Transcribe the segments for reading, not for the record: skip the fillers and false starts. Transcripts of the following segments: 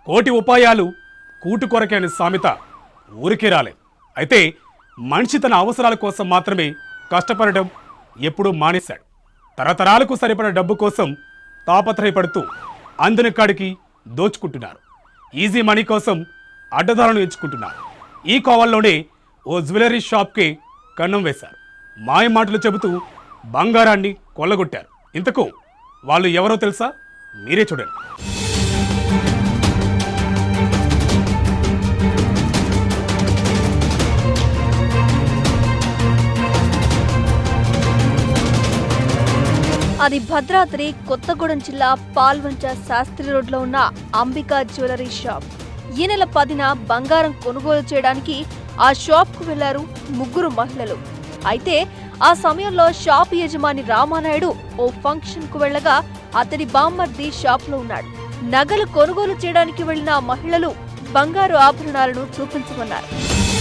కోటి ఉపాయాలు కూటు కొరకే అనే సామెత ఊరికే రాలే. అయితే మనిషి తన అవసరాల కోసం మాత్రమే కష్టపడడం ఎప్పుడూ మానేశాడు. తరతరాలకు సరిపడ డబ్బు కోసం తాపత్రయపడుతూ అందిన కాడికి దోచుకుంటున్నారు. ఈజీ మనీ కోసం అడ్డదారులను ఎంచుకుంటున్నారు. ఈ కోవల్లోనే ఓ జ్యువెలరీ షాప్కి కన్నం వేశారు. మాయ మాటలు చెబుతూ బంగారాన్ని కొల్లగొట్టారు. ఇంతకు వాళ్ళు ఎవరో తెలుసా? మీరే చూడండి. అది భద్రాద్రి కొత్తగూడెం జిల్లా పాల్వంచ శాస్త్రి రోడ్లో ఉన్న అంబికా జ్యువెలరీ షాప్. ఈ నెల 10న బంగారం కొనుగోలు చేయడానికి ఆ షాప్కు వెళ్లారు ముగ్గురు మహిళలు. అయితే ఆ సమయంలో షాప్ యజమాని రామానాయుడు ఓ ఫంక్షన్ కు వెళ్లగా అతడి బామ్మర్ది షాప్ లో ఉన్నాడు. నగలు కొనుగోలు చేయడానికి వెళ్లిన ఆ మహిళలు బంగారు ఆభరణాలను చూపించమన్నారు.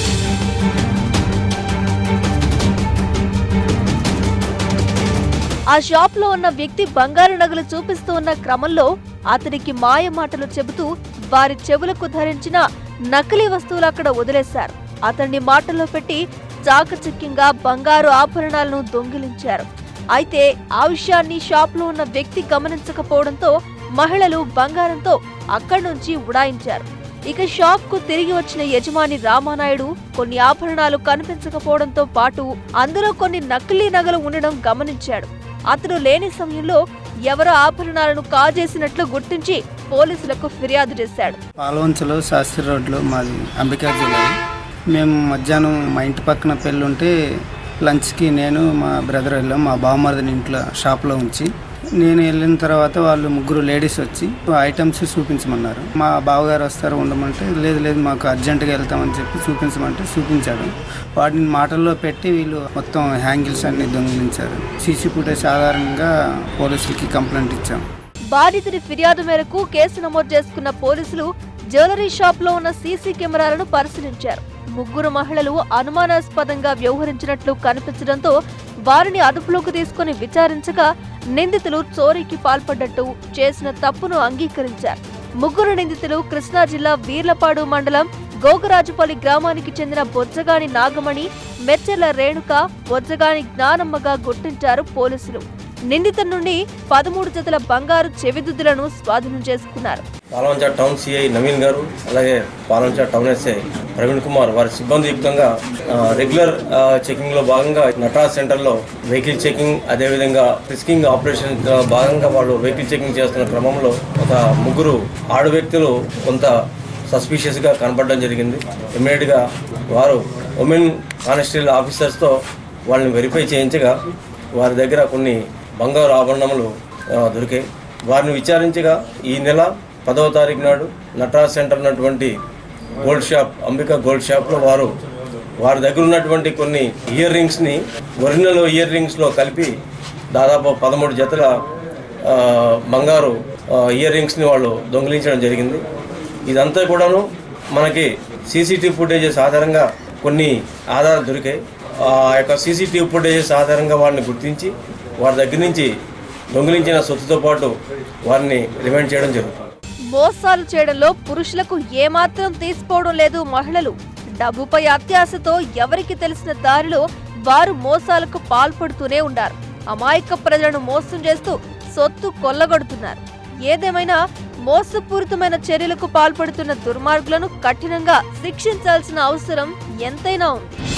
ఆ షాప్ లో ఉన్న వ్యక్తి బంగారు నగలు చూపిస్తూ ఉన్న క్రమంలో అతడికి మాయ మాటలు చెబుతూ వారి చెవులకు ధరించిన నకిలీ వస్తువులు అక్కడ వదిలేశారు. అతన్ని మాటల్లో పెట్టి చాకచక్యంగా బంగారు ఆభరణాలను దొంగిలించారు. అయితే ఆ విషయాన్ని షాప్ లో ఉన్న వ్యక్తి గమనించకపోవడంతో మహిళలు బంగారంతో అక్కడి నుంచి ఉడాయించారు. ఇక షాప్ కు తిరిగి వచ్చిన యజమాని రామానాయుడు కొన్ని ఆభరణాలు కనిపించకపోవడంతో పాటు అందులో కొన్ని నకిలీ నగలు ఉండడం గమనించాడు. అతను లేని సమయంలో ఎవరో ఆభరణాలను కాజేసినట్లు గుర్తించి పోలీసులకు ఫిర్యాదు చేశాడు. పాల్వంచలో శాస్త్రి రోడ్లో మాది అంబికా జ్యువెలరీ. మేము మధ్యాహ్నం మా ఇంటి పక్కన పెళ్ళి ఉంటే లంచ్కి నేను మా బ్రదర్ వెళ్ళాం. మా బావమరిదిని ఇంట్లో షాప్లో ఉంచి నేను వెళ్ళిన తర్వాత వాళ్ళు ముగ్గురు లేడీస్ వచ్చి ఐటమ్స్ చూపించమన్నారు. మా బావగారు వస్తారు ఉండమంటే లేదు మాకు అర్జెంటుగా వెళ్తామని చెప్పి చూపించమంటే చూపించాడు. వాటిని మాటల్లో పెట్టి వీళ్ళు మొత్తం హ్యాంగిల్స్ అన్ని దొంగిలించారు. సీసీ ఫుటేజ్ ఆధారంగా పోలీసులకి కంప్లైంట్ ఇచ్చాం. బాధితుడి ఫిర్యాదు మేరకు కేసు నమోదు చేసుకున్న పోలీసులు జ్యువెలరీ షాప్ లో ఉన్న సీసీ కెమెరాలను పరిశీలించారు. ముగ్గురు మహిళలు అనుమానాస్పదంగా వ్యవహరించినట్లు కనిపించడంతో వారిని అదుపులోకి తీసుకుని విచారించగా నిందితులు చోరీకి పాల్పడ్డట్టు చేసిన తప్పును అంగీకరించారు. ముగ్గురు నిందితులు కృష్ణా జిల్లా వీర్లపాడు మండలం గోగరాజుపల్లి గ్రామానికి చెందిన బొజ్జగాని నాగమణి, మెచ్చెర్ల రేణుక, బొజ్జగాని జ్ఞానమ్మగా గుర్తించారు పోలీసులు. నిందితుల నుండి 13 జతల బంగారు చెవిదుద్దులను స్వాధీనం చేసుకున్నారు. పాల్వంచ టౌన్ సిఐ నవీన్ గారు, అలాగే పాల్వంచ టౌన్ ఎస్ఐ ప్రవీణ్ కుమార్ వారి సిబ్బంది యుక్తంగా రెగ్యులర్ చెకింగ్ లో భాగంగా నటరాజ్ సెంటర్ లో వెహికల్ చెకింగ్, అదేవిధంగా ఫ్రిస్కింగ్ ఆపరేషన్ భాగంగా వాళ్ళు వెహికల్ చెకింగ్ చేస్తున్న క్రమంలో ఒక ముగ్గురు ఆడు వ్యక్తులు కొంత సస్పిషియస్ గా కనపడడం జరిగింది. ఇమ్మీడియట్ గా వారు ఉమెన్ కానిస్టేబుల్ ఆఫీసర్స్ తో వాళ్ళని వెరిఫై చేయించగా వారి దగ్గర కొన్ని బంగారు ఆభరణములు దొరికాయి. వారిని విచారించగా ఈ నెల 10వ తారీఖు నాడు నటరాజ్ సెంటర్ ఉన్నటువంటి గోల్డ్ షాప్, అంబికా గోల్డ్ షాప్లో వారి దగ్గర ఉన్నటువంటి కొన్ని ఇయర్ రింగ్స్ని ఒరిజినల్ ఇయర్ రింగ్స్లో కలిపి దాదాపు 13 జతల బంగారు ఇయర్ రింగ్స్ని వాళ్ళు దొంగిలించడం జరిగింది. ఇదంతా కూడాను మనకి సీసీటీవీ ఫుటేజెస్ ఆధారంగా కొన్ని ఆధారాలు దొరికాయి. ఆ యొక్క సీసీటీవీ ఫుటేజెస్ ఆధారంగా వారిని గుర్తించి వారి దగ్గర నుంచి దొంగిలించిన సొత్తుతో పాటు వారిని రిమాండ్ చేయడం జరుగుతుంది. మోసాలు చేయడంలో పురుషులకు ఏమాత్రం తీసుకోవడం లేదు మహిళలు. డబ్బుపై అత్యాశతో ఎవరికి తెలిసిన దారిలో వారు మోసాలకు పాల్పడుతూనే ఉన్నారు. అమాయక ప్రజలను మోసం చేస్తూ సొత్తు కొల్లగొడుతున్నారు. ఏదేమైనా మోసపూరితమైన చర్యలకు పాల్పడుతున్న దుర్మార్గులను కఠినంగా శిక్షించాల్సిన అవసరం ఎంతైనా ఉంది.